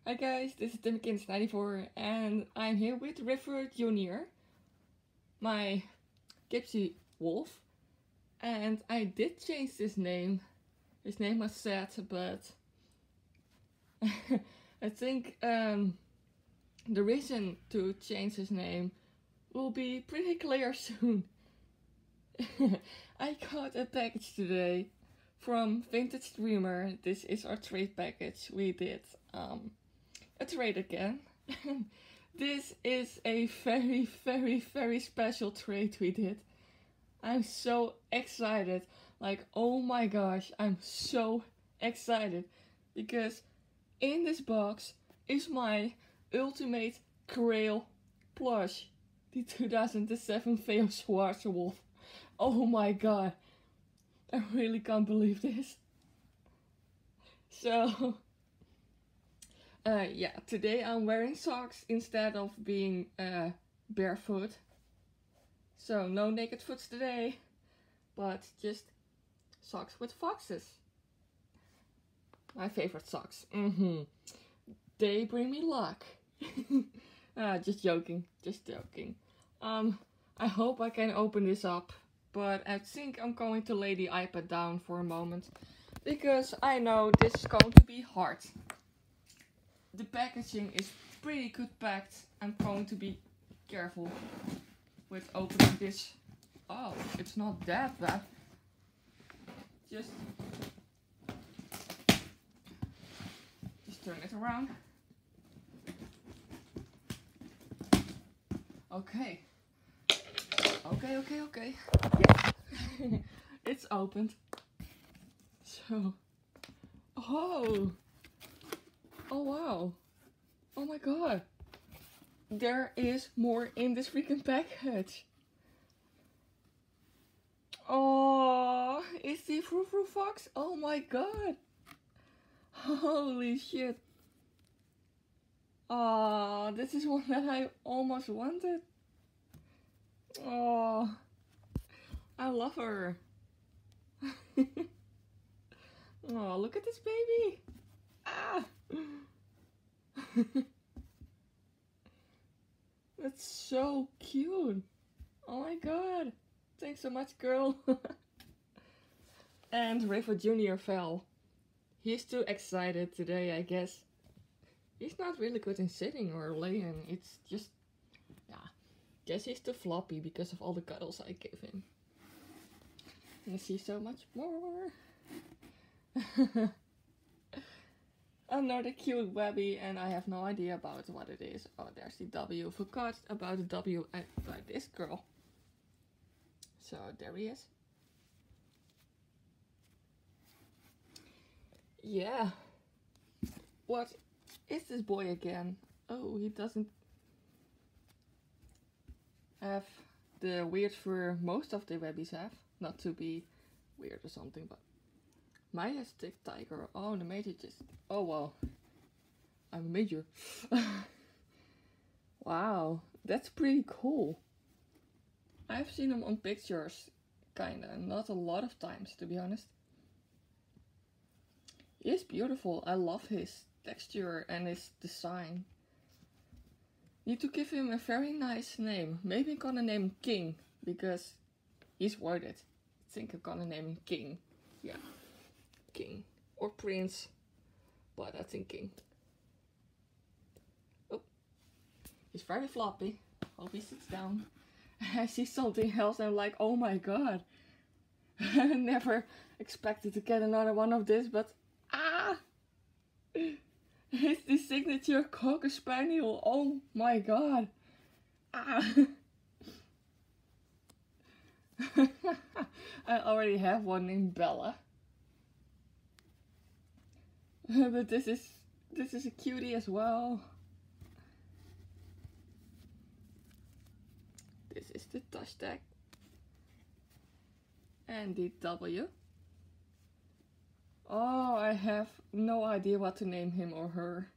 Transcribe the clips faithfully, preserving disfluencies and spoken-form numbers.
Hi guys, this is Timmykins ninety-four and I'm here with River Junior, my gypsy wolf, and I did change his name. His name was sad, but I think um, the reason to change his name will be pretty clear soon. I got a package today from Vintage Dreamer. This is our trade package. We did um, a trade again. This is a very, very, very special trade we did. I'm so excited. Like, oh my gosh, I'm so excited. Because in this box is my ultimate Grail plush. The two thousand seven Theo Schwarzer Wolf. Oh my god. I really can't believe this. So, uh, yeah, today I'm wearing socks instead of being uh, barefoot. So, no naked foot today, but just socks with foxes. My favorite socks. Mm-hmm. They bring me luck. uh, just joking, just joking. Um, I hope I can open this up. But I think I'm going to lay the iPad down for a moment, because I know this is going to be hard. The packaging is pretty good packed. I'm going to be careful with opening this. Oh, it's not that bad. Just, just turn it around. Okay. Okay, okay, okay. Yeah. It's opened. So. Oh. Oh wow. Oh my god. There is more in this freaking package. Oh, is the Frou Frou Fox? Oh my god. Holy shit. Oh, this is one that I almost wanted. Oh, I love her. Oh, look at this baby. Ah. That's so cute. Oh my god. Thanks so much, girl. And River Junior fell. He's too excited today, I guess. He's not really good in sitting or laying. It's just, yeah. Guess he's too floppy because of all the cuddles I gave him. And see so much more. Another cute webby, and I have no idea about what it is. Oh, there's the W. Forgot about the W by this girl. So there he is. Yeah. What is this boy again? Oh, he doesn't have the weird fur most of the webbies have. Not to be weird or something, but Majestic Tiger. Oh, the major just. Oh well, I'm a major. Wow, that's pretty cool. I've seen him on pictures, kinda, not a lot of times to be honest. He's beautiful. I love his texture and his design. Need to give him a very nice name. Maybe I'm gonna name him King, because he's worth it. I think I'm gonna name him King. Yeah. King. Or Prince. But I think King. Oh. He's very floppy. Hope he sits down. I see something else and I'm like, oh my god. I never expected to get another one of this, but ah! It's the signature Cocker Spaniel. Oh my god. Ah! I already have one named Bella. But this is this is a cutie as well. This is the touch tag. And the W. Oh, I have no idea what to name him or her.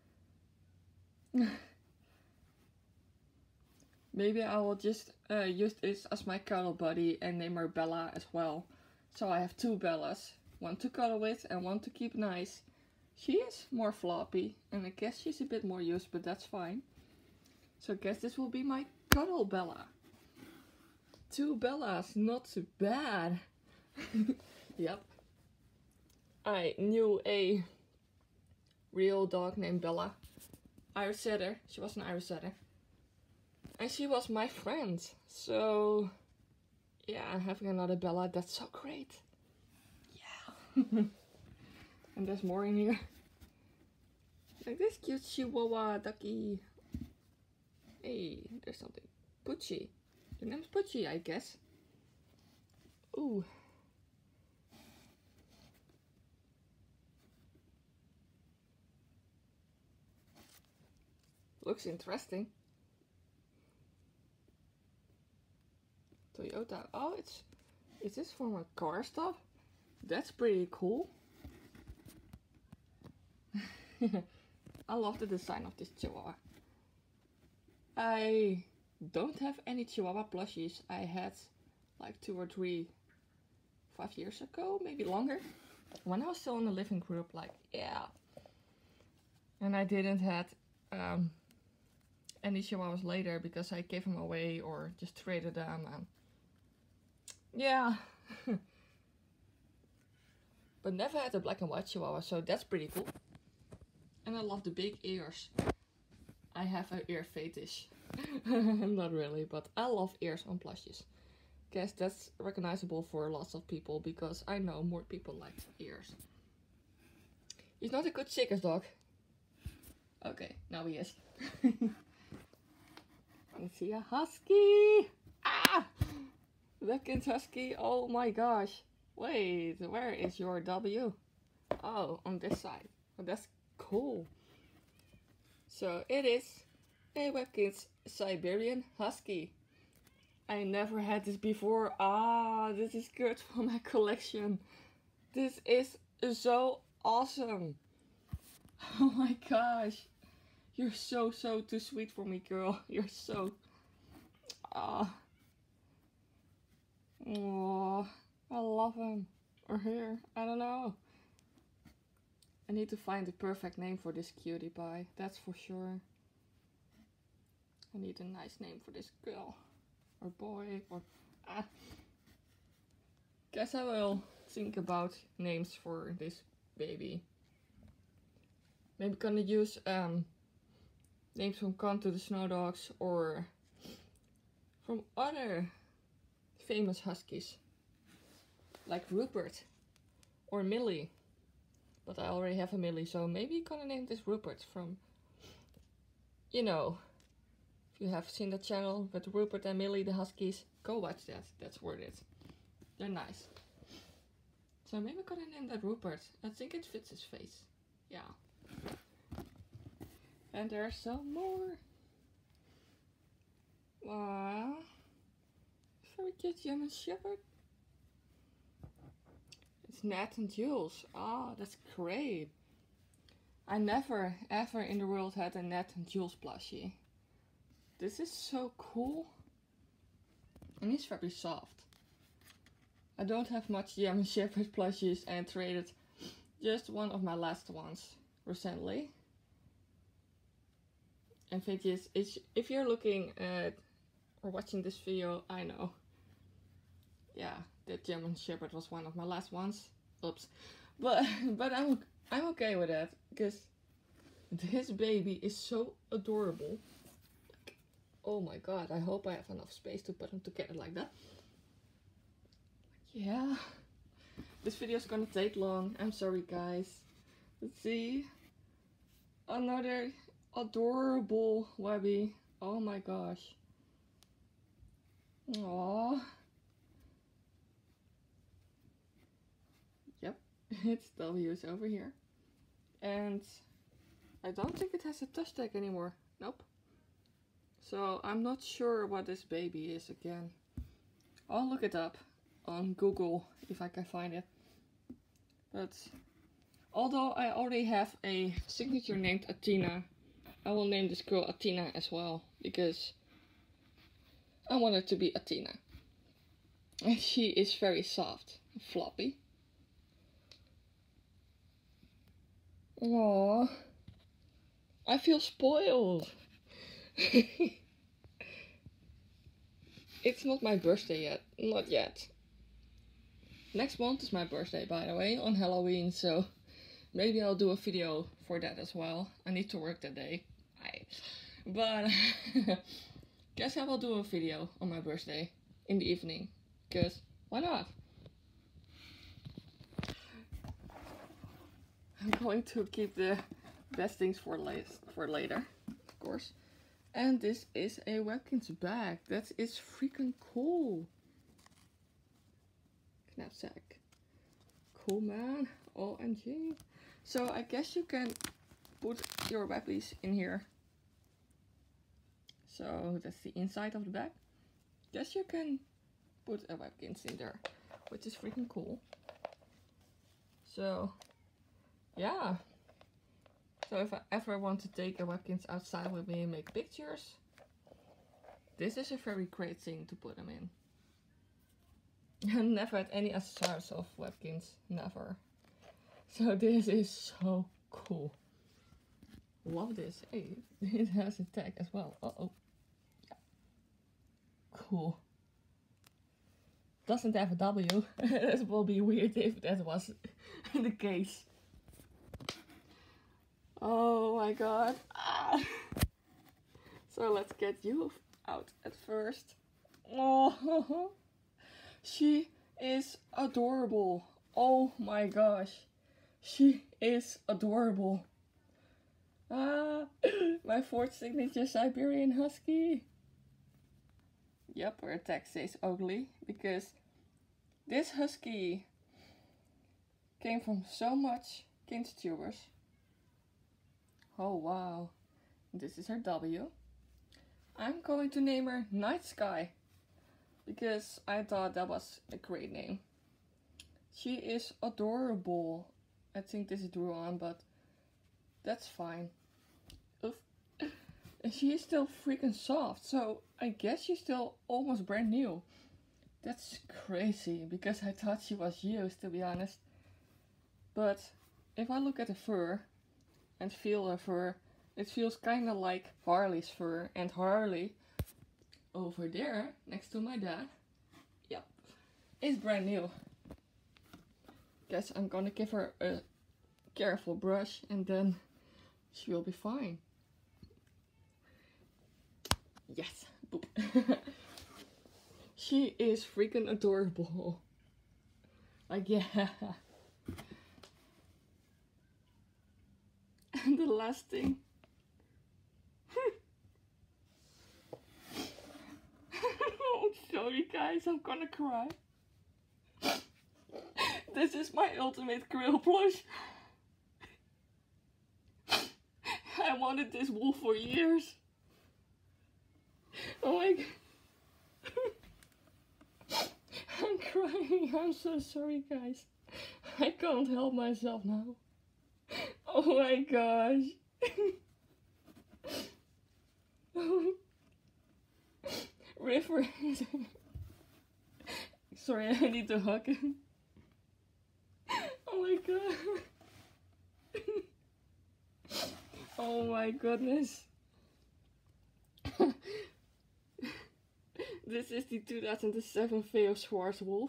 Maybe I will just uh, use this as my cuddle buddy and name her Bella as well. So I have two Bellas. One to cuddle with and one to keep nice. she is more floppy, and I guess she's a bit more used, but that's fine. So I guess this will be my cuddle Bella. Two Bellas, not too bad. Yep. I knew a real dog named Bella. Irish Setter. She was an Irish Setter. And she was my friend. So, yeah, having another Bella, that's so great. Yeah. And there's more in here. Like this cute Chihuahua ducky. Hey, there's something. Poochie. Your name's Poochie, I guess. Ooh. Looks interesting. Toyota. Oh, it's is this from a car stuff? That's pretty cool. I love the design of this Chihuahua. I don't have any Chihuahua plushies. I had like two or three five years ago, maybe longer. When I was still in the living group, like, yeah. And I didn't have um, any Chihuahuas later because I gave them away or just traded them. And yeah. But never had a black and white Chihuahua, so that's pretty cool. And I love the big ears. I have an ear fetish. Not really, but I love ears on plushies. Guess that's recognizable for lots of people because I know more people like ears. He's not a good Chickers dog. Okay, now he is. I see a husky. Ah! Webkinz husky. Oh my gosh. Wait, where is your W? Oh, on this side. Oh, that's cool. So it is a Webkinz Siberian Husky. I never had this before. Ah, this is good for my collection. This is so awesome. Oh my gosh. You're so, so too sweet for me, girl. You're so... Ah. Oh, I love him. Or her. I don't know. I need to find the perfect name for this cutie pie. That's for sure. I need a nice name for this girl. Or boy. Or... Ah. Guess I will think about names for this baby. Maybe gonna use um, names from Con to the Snow Dogs or from other famous huskies. Like Rupert or Millie. But I already have a Millie, so maybe gonna name this Rupert from, you know, if you have seen the channel with Rupert and Millie the Huskies, go watch that. That's worth it. They're nice. So maybe I'm gonna name that Rupert. I think it fits his face. Yeah. And there's some more. Wow. Very cute German Shepherd. It's Nat and Jules. Ah, oh, that's great. I never ever in the world had a Nat and Jules plushie. This is so cool. And he's very soft. I don't have much German Shepherd plushies and traded just one of my last ones recently. And thing is, it's, if you're looking at or watching this video, I know. Yeah, the German Shepherd was one of my last ones. Oops. But but I'm I'm okay with that because this baby is so adorable. Like, oh my god, I hope I have enough space to put them together like that. Yeah. This video is gonna take long. I'm sorry guys. Let's see. Another adorable Webby. Oh my gosh. Aww. Yep, it's W's over here. And I don't think it has a touch tag anymore. Nope. So I'm not sure what this baby is again. I'll look it up on Google if I can find it. But although I already have a signature named Athena, I will name this girl Athena as well because I want her to be Athena. And she is very soft and floppy. Aww. I feel spoiled. It's not my birthday yet. Not yet. Next month is my birthday, by the way, on Halloween, so maybe I'll do a video for that as well. I need to work that day. I, but guess I will do a video on my birthday in the evening, because why not? I'm going to keep the best things for, late, for later, of course. And this is a Webkinz bag. That is freaking cool. Knapsack. Cool, man. O M G. So I guess you can put your Webbies in here. So that's the inside of the bag. Guess you can put a Webkinz in there, which is freaking cool. So yeah. So if I ever want to take a Webkinz outside with me and make pictures, this is a very great thing to put them in. I never had any accessories of Webkinz, never. So this is so cool. Love this. Hey, it has a tag as well. Uh oh. Yeah. Cool. Doesn't have a W. It will be weird if that was the case. Oh my god. Ah. So let's get you out at first. Oh, she is adorable. Oh my gosh. She is adorable. Ah, my fourth signature Siberian Husky. Yep, her tag says ugly because this husky came from so much Kinz tubers. Oh wow, this is her W. I'm going to name her Night Sky because I thought that was a great name. She is adorable. I think this is drew on, but that's fine. Oof. And she is still freaking soft, so I guess she's still almost brand new. That's crazy because I thought she was used, to be honest. But if I look at the fur and feel her fur, it feels kind of like Harley's fur, and Harley over there next to my dad, yep, is brand new. Guess I'm gonna give her a careful brush and then she will be fine. Yes, boop. She is freaking adorable. Like, yeah. And the last thing. Oh, sorry guys, I'm gonna cry. This is my ultimate grill plush. I wanted this wool for years. Oh my god. I'm crying. I'm so sorry guys. I can't help myself now. Oh my gosh. River. Sorry, I need to hug him. Oh my god. Oh my goodness. This is the two thousand seven Theo Schwarzwolf.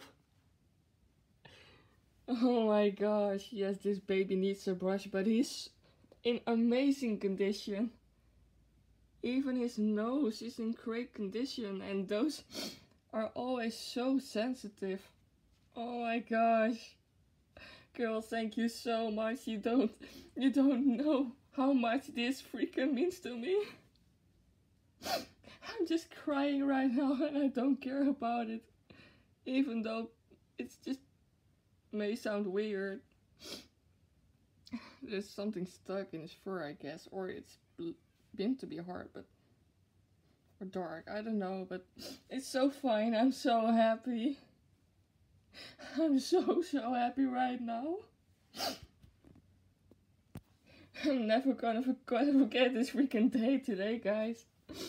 Oh my gosh, yes, this baby needs a brush, but he's in amazing condition. Even his nose is in great condition, and those are always so sensitive. Oh my gosh. Girl, thank you so much. You don't, you don't know how much this freaking means to me. I'm just crying right now and I don't care about it. Even though it's just may sound weird. There's something stuck in his fur, I guess, or it's been to be hard, but or dark, I don't know, but it's so fine. I'm so happy. I'm so so happy right now. I'm never gonna forget this freaking day today, guys.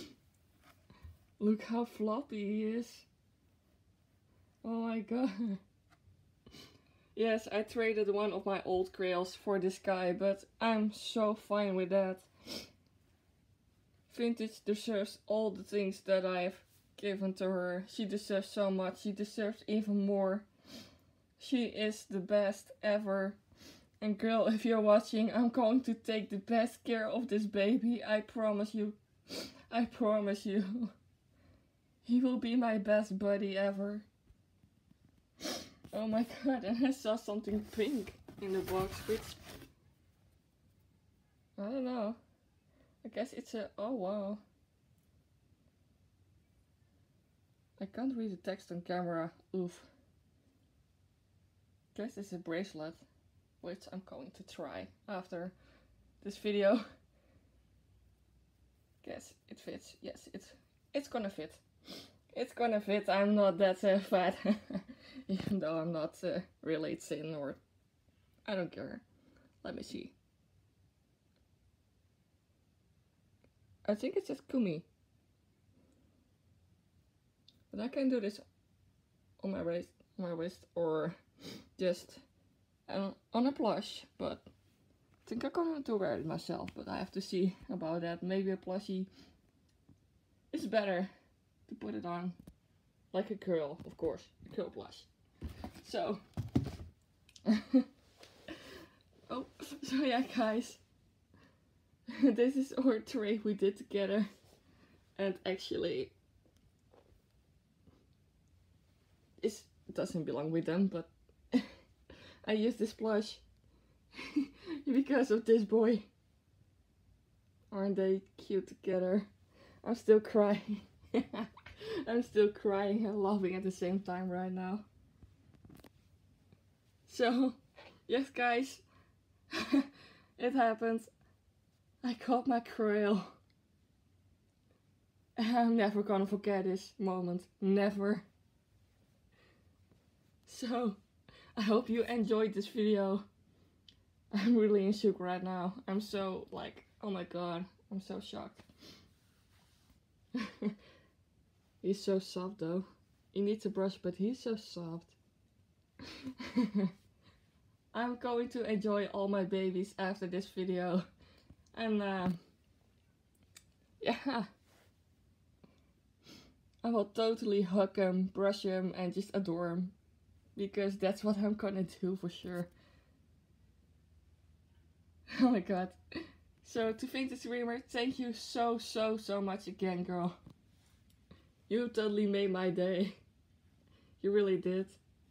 Look how floppy he is. Oh my god. Yes, I traded one of my old Grails for this guy, but I'm so fine with that. Vintage deserves all the things that I've given to her. She deserves so much. She deserves even more. She is the best ever. And girl, if you're watching, I'm going to take the best care of this baby. I promise you. I promise you. He will be my best buddy ever. Oh my god, and I saw something pink in the box, which... I don't know. I guess it's a... oh wow. I can't read the text on camera. Oof. Guess it's a bracelet, which I'm going to try after this video. Guess it fits. Yes, it's it's gonna fit. It's gonna fit. I'm not that uh, fat, even though I'm not uh, really thin, or I don't care. Let me see. I think it says Kumi, but I can do this on my wrist, on my wrist, or just uh, on a plush. But I think I'm going to wear it myself. But I have to see about that. Maybe a plushie is better to put it on, like a curl, of course, a curl plush. So, oh, so yeah, guys. This is our trade we did together, and actually it's, it doesn't belong with them, but I used this plush because of this boy. Aren't they cute together? I'm still crying. I'm still crying and laughing at the same time right now. So, yes guys, it happened. I got my Grail. I'm never gonna forget this moment. Never. So, I hope you enjoyed this video. I'm really in shock right now. I'm so like, oh my god, I'm so shocked. He's so soft though. He needs a brush, but he's so soft. I'm going to enjoy all my babies after this video. And uh, yeah, I will totally hug him, brush him, and just adore him. Because that's what I'm gonna do for sure. Oh my god. So to Vintage Dreamer, thank you so, so, so much again, girl. You totally made my day. You really did.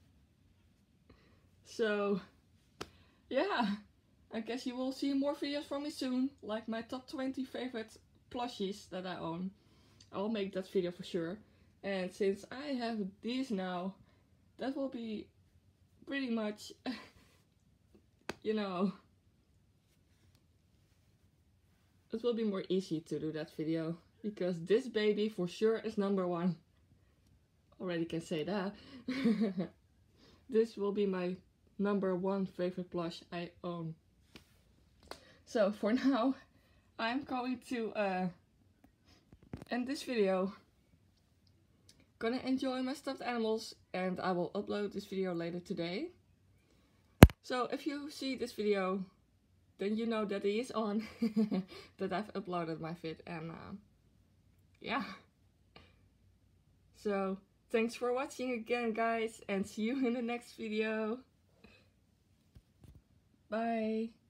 So, yeah. I guess you will see more videos from me soon, like my top twenty favorite plushies that I own. I'll make that video for sure. And since I have these now, that will be pretty much, you know, it will be more easy to do that video. Because this baby for sure is number one. Already can say that. This will be my number one favorite plush I own. So for now, I'm going to uh, end this video. Gonna enjoy my stuffed animals, and I will upload this video later today. So if you see this video, then you know that it is on. That I've uploaded my vid, and uh, yeah. So thanks for watching again, guys, and see you in the next video. Bye.